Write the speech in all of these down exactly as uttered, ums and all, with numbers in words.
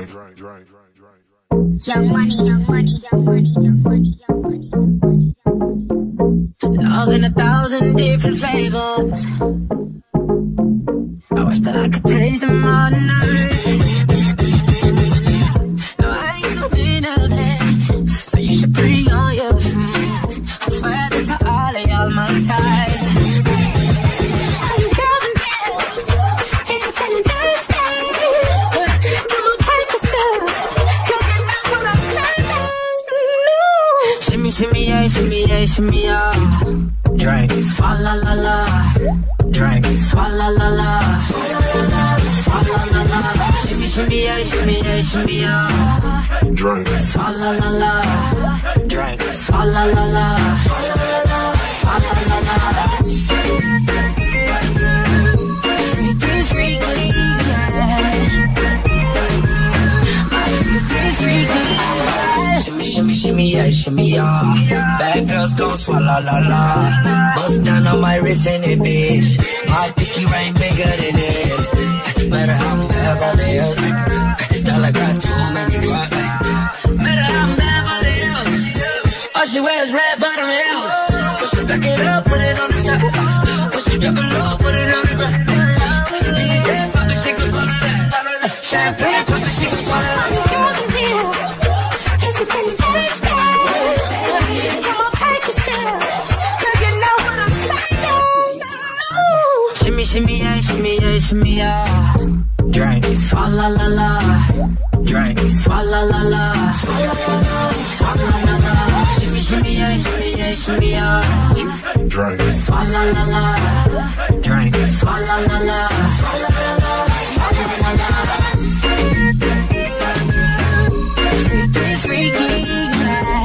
Drink, drink, drink, drink, drink. Young money, young money, young money, young money, young money, young money, young money. Love in a thousand different flavors. I wish that I could taste them all tonight. No, I ain't no dinner plans, so you should bring all your friends. I swear that to all of y'all my type. Girls in bed, if you're feeling thirsty, come on, take a sip, 'cause you know what I'm saying. No. Shimmy, shimmy, yeah, shimmy, yeah, shimmy, yeah. Drink, swalla la la. Drink, swalla la la. Swalla la la, swalla la la. Shimmy, shimmy, yeah, shimmy, yeah, shimmy, yeah. Drink, swalla la la. Drink, swalla la la. Swalla la la, swalla la la. Freaky, freaky, yeah. My freaky, freaky, yeah. Shimmy, shimmy, shimmy, yeah, shimmy, yeah. Bad girls gon' swalla la la. Bust down on my wrist and it, bitch. My pinky ring bigger than this. Matter how I'm Beverly Hills. Dollar got too many rock. Matter how I'm Beverly Hills. All she wears red bottom heels. When she back it up, put it on the top. When she drop it low, put it on the ground. D J pop it, she can swallow that. Champagne pop it, she can swallow that. Girls in here, if you're feeling thirsty, come on, take a sip, 'cause you know what I'm saying. Shimmy, shimmy, yeah, shimmy, yeah, shimmy, yeah. Drink, swalla la la. Drink, swalla la la. Swalla la la, swalla la la. Shimmy, shimmy, yeah, shimmy, yeah, shimmy, yeah. drink, swalla la la. Drink, swalla la la. Swalla la la, swalla la la. Freaky, freaky, yeah.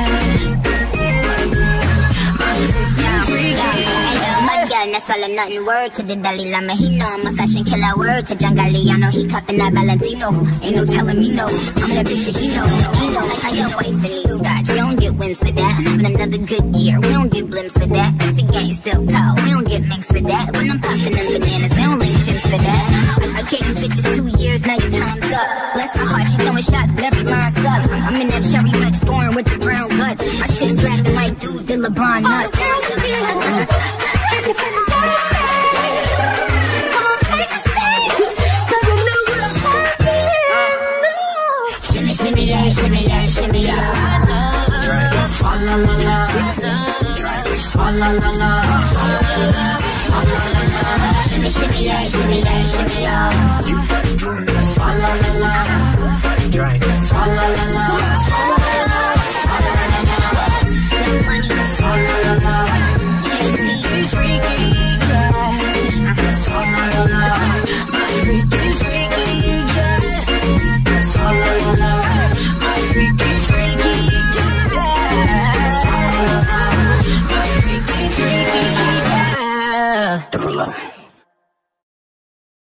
My freaky, freaky. That's swallow nothing. Word to the Dalai Lama, he know I'm a fashion killer. Word to John Galliano, he cupping that Valentino. Ain't no telling me no, I'm that bitch that he know. He know like how your wife Philly Scotch. You don't get wins for that. I'm having another good year, we don't get blimps for that. If the gang still cold, we don't get minks for that. When I'm popping them bananas, we don't link chips for that. I, I gave these bitches two years, now your time's up. Bless her heart, she throwing shots, but every line sucks. I'm in that cherry red foreign with the brown guts. My shit slapping like dude, the LeBron nuts. Shimmy, shimmy, yeah, shimmy, yeah, shimmy, yeah. Drink, swalla la la. Drink, swalla la la. Swalla la la. Shimmy, shimmy, yeah, shimmy, yeah, shimmy, yeah.